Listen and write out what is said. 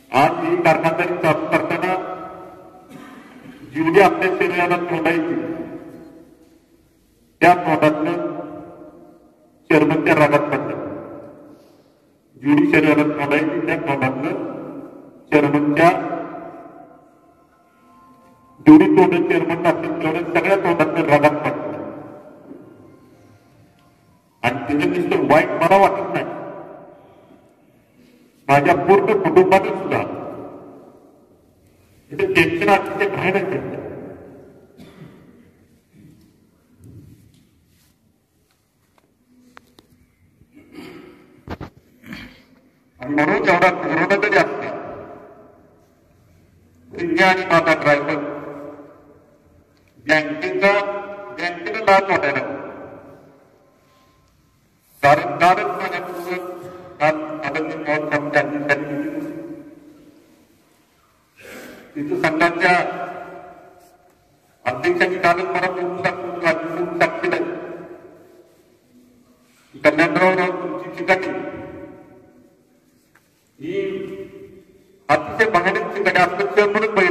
आज ही कर्मचारी चालू करताना जेवढी आपल्या शरीराला तोंडायची त्या तोंडातनं चेअरमनच्या रागात पडतात. जेवढी शरीराला तोंडायची त्या तोंडातनं चेअरमनच्या जेवढी तोंड चेअरमन असतील तेवढ्या सगळ्या तोंडातनं रागात पडतात. आणि त्याचं नुसतं वाईट मला वाटत नाही, माझ्या पूर्ण कुटुंबाने सुद्धा तिथे टेन्शन अतिशय भयानक घेतलं. आणि म्हणून जेवढा कोरोना जरी असला तरी आणि माझा ड्रायव्हर बँकेनं लाच वाटायला कारण कालच माझ्याबरोबर काल आदरणीय मोहन त्यांनी तिथं संघाच्या अध्यक्षांनी कालच मला बोलून सांगितलं कल्याणराव तुमची चिकाटी ही अतिशय भयानक चिकाटी असं म्हणून